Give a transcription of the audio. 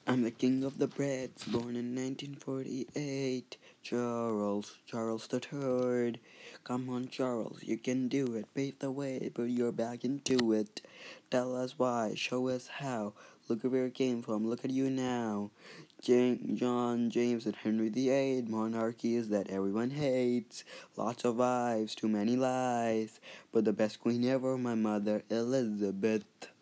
I'm the king of the Brits, born in 1948. Charles the Third. Come on, Charles, you can do it. Pave the way, put your back into it. Tell us why, show us how. Look at where it came from, look at you now. John, James, and Henry VIII. Monarchies that everyone hates. Lots of wives, too many lies. But the best queen ever, my mother, Elizabeth.